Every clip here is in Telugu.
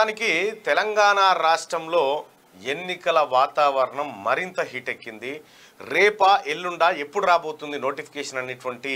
దానికి తెలంగాణ రాష్ట్రంలో ఎన్నికల వాతావరణం మరింత హీట్ ఎక్కింది. రేపా ఎల్లుండా ఎప్పుడు రాబోతుంది నోటిఫికేషన్ అనేటువంటి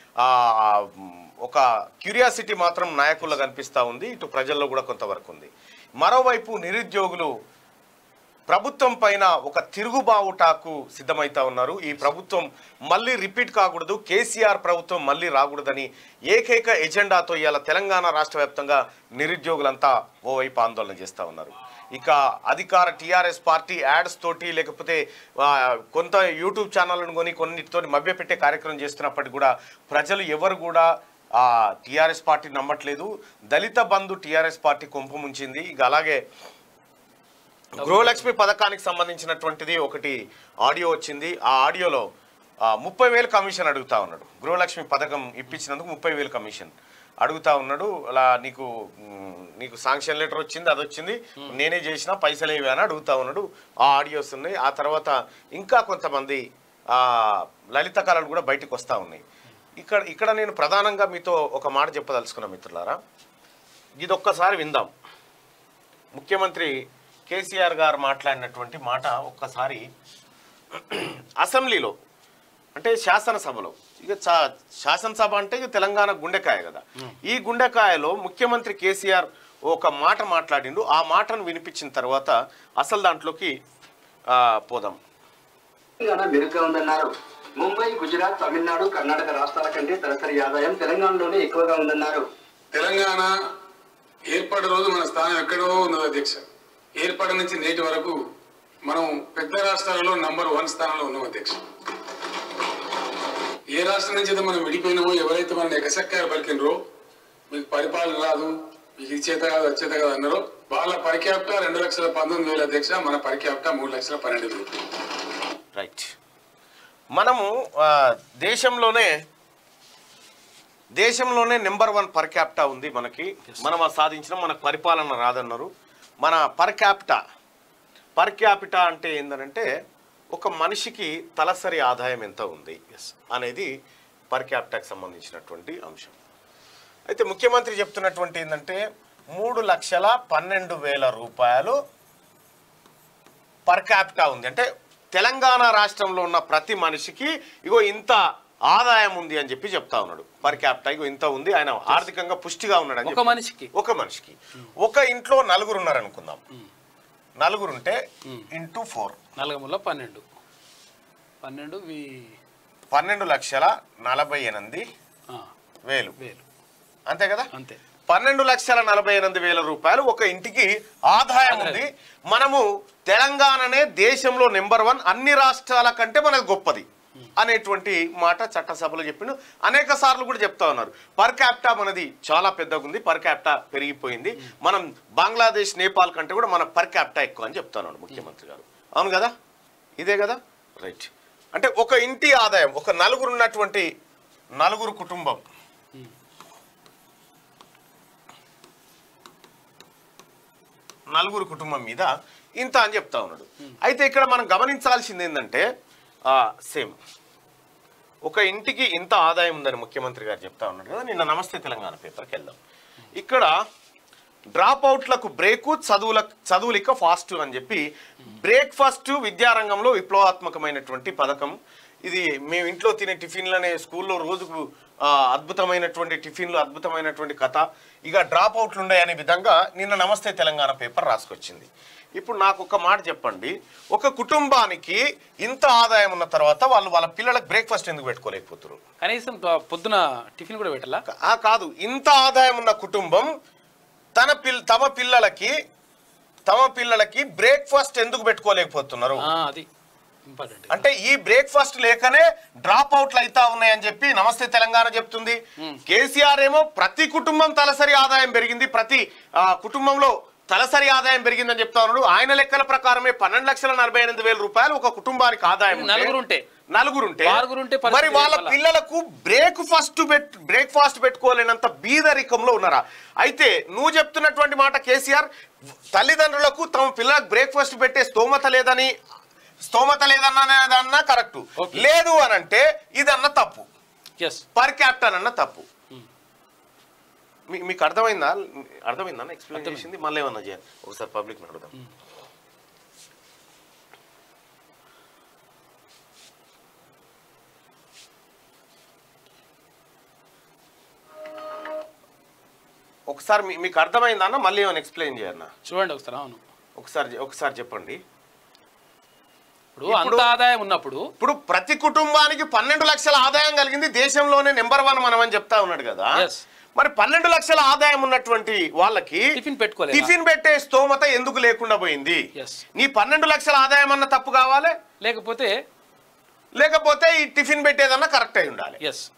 ఒక క్యూరియాసిటీ మాత్రం నాయకుల్లో కనిపిస్తూ ఉంది. ఇటు ప్రజల్లో కూడా కొంతవరకు ఉంది. మరోవైపు నిరుద్యోగులు ప్రభుత్వం పైన ఒక తిరుగుబావుటాకు సిద్ధమవుతా ఉన్నారు. ఈ ప్రభుత్వం మళ్ళీ రిపీట్ కాకూడదు, కేసీఆర్ ప్రభుత్వం మళ్ళీ రాకూడదని ఏకైక ఎజెండాతో ఇవాళ తెలంగాణ రాష్ట్ర వ్యాప్తంగా నిరుద్యోగులంతా ఓవైపు ఆందోళన చేస్తూ ఉన్నారు. ఇక అధికార టీఆర్ఎస్ పార్టీ యాడ్స్ తోటి లేకపోతే కొంత యూట్యూబ్ ఛానళ్ళను కొని కొన్నిటితో మభ్యపెట్టే కార్యక్రమం చేస్తున్నప్పటికీ కూడా ప్రజలు ఎవరు కూడా టీఆర్ఎస్ పార్టీ నమ్మట్లేదు. దళిత బంధు టీఆర్ఎస్ పార్టీ కొంపు ముంచింది. ఇక అలాగే గృహలక్ష్మి పథకానికి సంబంధించినటువంటిది ఒకటి ఆడియో వచ్చింది. ఆ ఆడియోలో 30,000 కమిషన్ అడుగుతా ఉన్నాడు. గృహలక్ష్మి పథకం ఇప్పించినందుకు 30,000 కమిషన్ అడుగుతా ఉన్నాడు. అలా నీకు శాంక్షన్ లెటర్ వచ్చింది, అది వచ్చింది, నేనే చేసిన పైసలు ఏవి అని అడుగుతా ఉన్నాడు. ఆ ఆడియోస్ ఉన్నాయి. ఆ తర్వాత ఇంకా కొంతమంది లలిత కళలు కూడా బయటకు వస్తూ ఉన్నాయి. ఇక్కడ నేను ప్రధానంగా మీతో ఒక మాట చెప్పదలుచుకున్నా మిత్రులారా. ఇది ఒక్కసారి విందాం. ముఖ్యమంత్రి కేసీఆర్ గారు మాట్లాడినటువంటి మాట ఒక్కసారి అసెంబ్లీలో, అంటే శాసనసభలో. ఇక శాసనసభ అంటే ఇక తెలంగాణ గుండెకాయ కదా. ఈ గుండెకాయలో ముఖ్యమంత్రి కేసీఆర్ ఒక మాట మాట్లాడిండు. ఆ మాటను వినిపించిన తర్వాత అసలు దాంట్లోకి పోదాం. మెరుగ్గా ఉందన్నారు. ముంబై, గుజరాత్, తమిళనాడు, కర్ణాటక రాష్ట్రాల కంటే తలసరి ఆదాయం తెలంగాణలోనే ఎక్కువగా ఉందన్నారు. తెలంగాణ ఏర్పడే రోజు మన స్థానం ఎక్కడో ఉన్నది అధ్యక్ష. ఏర్పడి నుంచి నేటి వరకు మనం పెద్ద రాష్ట్రాలలో నంబర్ 1 స్థానంలో ఉన్నాం అధ్యక్ష. ఏ రాష్ట్రం నుంచి అయితే మనం విడిపోయినామో, ఎవరైతే మనం ఎకసక్కారు పలికినరో, మీకు పరిపాలన రాదు, మీకు ఇది చేత కాదు, అది చేత కాదు అన్నారో, వాళ్ళ పరిక్యాప్ట 2,19,000 అధ్యక్ష. మన పరిక్యాప్ట 3,12,000. రైట్. మనము దేశంలోనే నెంబర్ 1 పర్ క్యాపిటా ఉంది మనకి. మనం సాధించిన మనకు పరిపాలన రాదన్నారు. మన పర్ క్యాపిటా అంటే ఏంటంటే ఒక మనిషికి తలసరి ఆదాయం ఎంత ఉంది అనేది పర్ క్యాపిటాకి సంబంధించినటువంటి అంశం. అయితే ముఖ్యమంత్రి చెప్తున్నటువంటి ఏంటంటే 3,12,000 రూపాయలు పర్ క్యాపిటా ఉంది. అంటే తెలంగాణ రాష్ట్రంలో ఉన్న ప్రతి మనిషికి ఇగో ఇంత ఆదాయం ఉంది అని చెప్పి చెప్తా ఉన్నాడు. పర్ క్యాపిటా ఇగో ఇంత ఉంది, ఆయన ఆర్థికంగా పుష్టిగా ఉన్నాడు అని. ఒక మనిషికి ఒక ఇంట్లో 4 ఉన్నారు అనుకుందాం. 4 ఉంటే ఇంటూ 4 12 12,48,000 అంతే కదా. అంతే. 12,48,000 రూపాయలు ఒక ఇంటికి ఆదాయం ఉంది. మనము తెలంగాణనే దేశంలో నెంబర్ 1, అన్ని రాష్ట్రాల కంటే మనకు గొప్పది అనేటువంటి మాట చట్టసభలో చెప్పిండు. అనేక సార్లు కూడా చెప్తా ఉన్నారు. పర్ క్యాపిటా మనది చాలా పెద్దగా ఉంది, పర్ క్యాపిటా పెరిగిపోయింది, మనం బంగ్లాదేశ్, నేపాల్ కంటే కూడా మన పర్ క్యాపిటా ఎక్కువ అని చెప్తా ఉన్నాడు ముఖ్యమంత్రి గారు. అవును కదా, ఇదే కదా. రైట్. అంటే ఒక ఇంటి ఆదాయం, ఒక 4 ఉన్నటువంటి 4 కుటుంబం, నలుగురు కుటుంబం మీద ఇంత అని చెప్తా ఉన్నాడు. అయితే ఇక్కడ మనం గమనించాల్సింది ఏంటంటే సేమ్ ఒక ఇంటికి ఇంత ఆదాయం ఉందని ముఖ్యమంత్రి గారు చెప్తా ఉన్నాడు కదా. నిన్న నమస్తే తెలంగాణ పేపర్కి వెళ్దాం. ఇక్కడ డ్రాప్ అవుట్లకు బ్రేకు, చదువులిక ఫాస్ట్ అని చెప్పి బ్రేక్ఫాస్ట్ విద్యారంగంలో విప్లవాత్మకమైనటువంటి పథకం ఇది. మేము ఇంట్లో తినే టిఫిన్లనే స్కూల్లో రోజుకు అద్భుతమైనటువంటి టిఫిన్లు, అద్భుతమైనటువంటి కథ. ఇక డ్రాప్ అవుట్లు ఉన్నాయి అనే విధంగా నిన్న నమస్తే తెలంగాణ పేపర్ రాసుకొచ్చింది. ఇప్పుడు నాకు ఒక మాట చెప్పండి, ఒక కుటుంబానికి ఇంత ఆదాయం ఉన్న తర్వాత వాళ్ళ పిల్లలకు బ్రేక్ఫాస్ట్ ఎందుకు పెట్టుకోలేకపోతున్నారు? కనీసం పొద్దున టిఫిన్ కూడా పెట్టాలా? కాదు, ఇంత ఆదాయం ఉన్న కుటుంబం తమ పిల్లలకి బ్రేక్ఫాస్ట్ ఎందుకు పెట్టుకోలేకపోతున్నారు? అది ఇంపార్టెంట్. అంటే ఈ బ్రేక్ఫాస్ట్ లేకనే డ్రాప్ అవుట్లు అయితా ఉన్నాయని చెప్పి నమస్తే తెలంగాణ చెప్తుంది. కేసీఆర్ ఏమో ప్రతి కుటుంబం తలసరి ఆదాయం పెరిగింది, ప్రతి కుటుంబంలో తలసరి ఆదాయం పెరిగిందని చెప్తా ఉన్నాడు. ఆయన లెక్కల ప్రకారమే 12,48,000 రూపాయలు ఒక కుటుంబానికి ఆదాయం. నలుగురుంటే మరి వాళ్ళ పిల్లలకు బ్రేక్ఫాస్ట్ పెట్టుకోలేనంత బీదరికంలో ఉన్నారా? అయితే నువ్వు చెప్తున్నటువంటి మాట కేసీఆర్, తల్లిదండ్రులకు తమ పిల్లలకు బ్రేక్ఫాస్ట్ పెట్టే స్తోమత లేదన్నా కరెక్ట్, లేదు అనంటే ఇదన్న తప్పు, పర్ క్యాపిటల్ అన్న తప్పు. మీకు అర్థమైందా ఎక్స్ప్లెయిన్ చేసింది? మళ్ళీ ఏమన్నా చేయాలి ఒకసారి పబ్లిక్ అడుగుదాం. ఒకసారి మీకు అర్థమైందా అన్న? మళ్ళీ ఏమైనా ఎక్స్ప్లెయిన్ చేయన్నా? చూడండి ఒకసారి. అవును, ఒకసారి చెప్పండి. ఇప్పుడు అంత ఆదాయం ఉన్నప్పుడు ఇప్పుడు ప్రతి కుటుంబానికి 12 లక్షల ఆదాయం కలిగింది, దేశంలోనే నెంబర్ 1 మనం అని చెప్తా ఉన్నాడు కదా. మరి 12 లక్షల ఆదాయం ఉన్నటువంటి వాళ్ళకి టిఫిన్ పెట్టే స్తోమత ఎందుకు లేకుండా పోయింది? నీ 12 లక్షల ఆదాయం అన్న తప్పు కావాలి, లేకపోతే ఈ టిఫిన్ పెట్టేదన్నా కరెక్ట్ అయి ఉండాలి.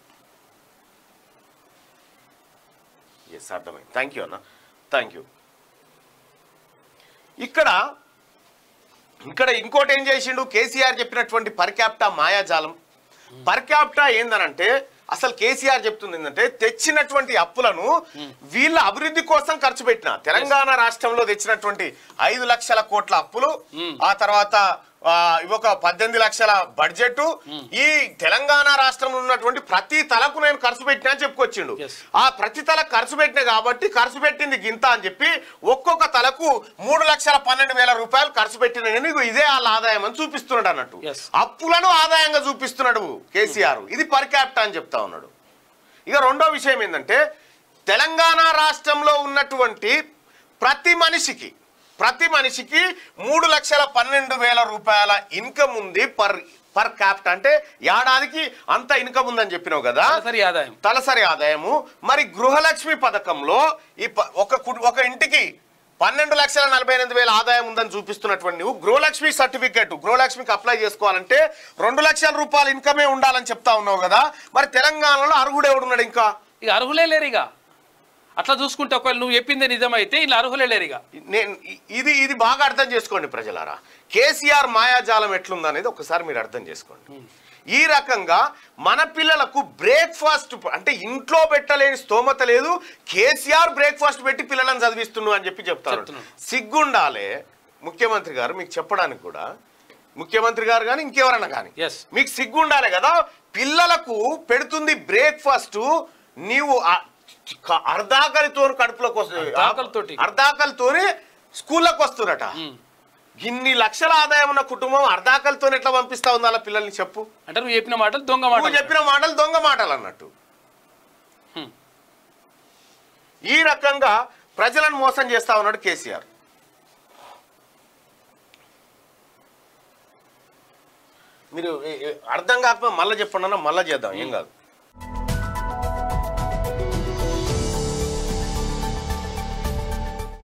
అర్థమైంది. థ్యాంక్ యూ అన్న, థ్యాంక్ యూ. ఇక్కడ ఇంకోటి ఏం చేసిండు కేసీఆర్ చెప్పినటువంటి పర్ క్యాపిటా మాయాజాలం. పర్ క్యాపిటా ఏందనంటే అసలు కేసీఆర్ చెప్తుంది ఏంటంటే తెచ్చినటువంటి అప్పులను వీళ్ళ అభివృద్ధి కోసం ఖర్చు పెట్టిన తెలంగాణ రాష్ట్రంలో తెచ్చినటువంటి 5 లక్షల కోట్ల అప్పులు, ఆ తర్వాత ఒక 18 లక్షల బడ్జెట్, ఈ తెలంగాణ రాష్ట్రంలో ఉన్నటువంటి ప్రతి తలకు నేను ఖర్చు పెట్టినా అని చెప్పుకొచ్చిండు. ఆ ప్రతి తల ఖర్చు పెట్టిన కాబట్టి ఖర్చు పెట్టింది గింత అని చెప్పి ఒక్కొక్క తలకు 3,12,000 రూపాయలు ఖర్చు పెట్టిన ఇదే వాళ్ళ ఆదాయం అని చూపిస్తున్నాడు అన్నట్టు. అప్పులను ఆదాయంగా చూపిస్తున్నాడు కేసీఆర్. ఇది పర్ క్యాపిటా అని చెప్తా ఉన్నాడు. ఇక రెండో విషయం ఏంటంటే తెలంగాణ రాష్ట్రంలో ఉన్నటువంటి ప్రతి మనిషికి 3,12,000 రూపాయల ఇన్కమ్ ఉంది పర్ క్యాపిటా. అంటే ఏడాదికి అంత ఇన్కమ్ ఉందని చెప్పినావు కదా, తలసరి ఆదాయము. మరి గృహలక్ష్మి పథకంలో ఈ ఒక ఇంటికి 12,48,000 ఆదాయం ఉందని చూపిస్తున్నటువంటి నువ్వు గృహలక్ష్మి సర్టిఫికేట్, గృహలక్ష్మికి అప్లై చేసుకోవాలంటే 2 లక్షల రూపాయల ఇన్కమే ఉండాలని చెప్తా ఉన్నావు కదా. మరి తెలంగాణలో అర్హుడు ఎవడున్నాడు? ఇంకా ఇక అర్హులే లేరు. ఇక అట్లా చూసుకుంటే ఒకవేళ నువ్వు చెప్పింది నిజమైతే ఇలా అర్హులే లేరు. ఇక ఇది బాగా అర్థం చేసుకోండి ప్రజలారా. కేసీఆర్ మాయాజాలం ఎట్లుందనేది ఒకసారి మీరు అర్థం చేసుకోండి. ఈ రకంగా మన పిల్లలకు బ్రేక్ఫాస్ట్ అంటే ఇంట్లో పెట్టలేని స్తోమత లేదు, కేసీఆర్ బ్రేక్ఫాస్ట్ పెట్టి పిల్లలను చదివిస్తున్నావు అని చెప్పి చెప్తారు. సిగ్గుండాలే ముఖ్యమంత్రి గారు మీకు చెప్పడానికి కూడా. ముఖ్యమంత్రి గారు కానీ ఇంకెవరన్నా కానీ మీకు సిగ్గుండాలి కదా. పిల్లలకు పెడుతుంది బ్రేక్ఫాస్ట్, నీవు అర్ధాకలితో కడుపులోకి వస్తుంది, అర్ధాకలితోనే స్కూల్లోకి వస్తున్నట. ఇన్ని లక్షల ఆదాయం ఉన్న కుటుంబం అర్ధాకలితో ఎట్లా పంపిస్తా ఉంది అలా పిల్లల్ని చెప్పు. అంటే నువ్వు చెప్పిన మాటలు దొంగ మాటలు అన్నట్టు. ఈ రకంగా ప్రజలను మోసం చేస్తా ఉన్నాడు కేసీఆర్. మీరు అర్థం కాకపోతే మళ్ళీ చెప్పండి అన్న, మళ్ళీ చేద్దాం, ఏం కాదు.